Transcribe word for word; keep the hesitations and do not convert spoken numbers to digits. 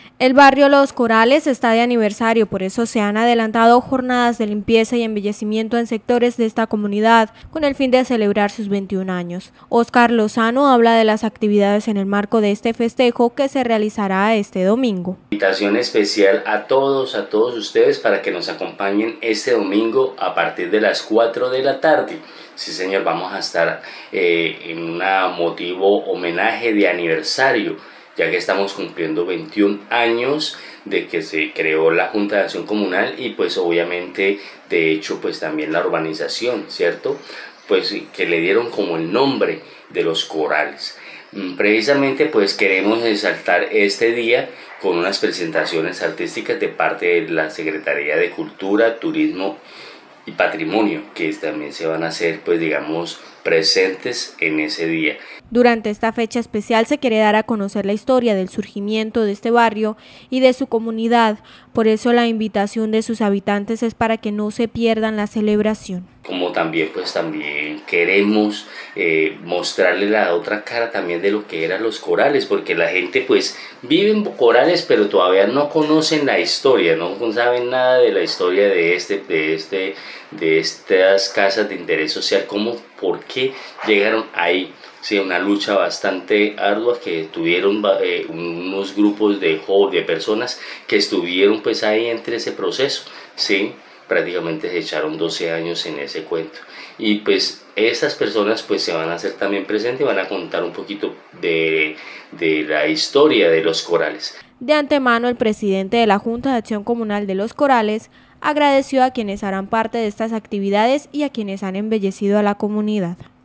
El barrio Los Corales está de aniversario, por eso se han adelantado jornadas de limpieza y embellecimiento en sectores de esta comunidad, con el fin de celebrar sus veintiún años. Óscar Lozano habla de las actividades en el marco de este festejo que se realizará este domingo. Invitación especial a todos, a todos ustedes para que nos acompañen este domingo a partir de las cuatro de la tarde. Sí, señor, vamos a estar eh, en un motivo homenaje de aniversario, ya que estamos cumpliendo veintiún años de que se creó la Junta de Acción Comunal y pues obviamente de hecho pues también la urbanización, ¿cierto? Pues que le dieron como el nombre de Los Corales. Precisamente pues queremos exaltar este día con unas presentaciones artísticas de parte de la Secretaría de Cultura, Turismo y Patrimonio, que también se van a hacer pues digamos presentes en ese día. Durante esta fecha especial se quiere dar a conocer la historia del surgimiento de este barrio y de su comunidad, por eso la invitación de sus habitantes es para que no se pierdan la celebración. Como también pues también queremos eh, mostrarle la otra cara también de lo que eran Los Corales, porque la gente pues vive en Corales pero todavía no conocen la historia, no saben nada de la historia de este, de este, de estas casas de interés social, como por qué llegaron ahí. Sí, una lucha bastante ardua que tuvieron eh, unos grupos de, de personas que estuvieron pues ahí entre ese proceso, sí, prácticamente se echaron doce años en ese cuento y pues estas personas pues se van a hacer también presentes y van a contar un poquito de, de la historia de Los Corales. De antemano el presidente de la Junta de Acción Comunal de Los Corales agradeció a quienes harán parte de estas actividades y a quienes han embellecido a la comunidad.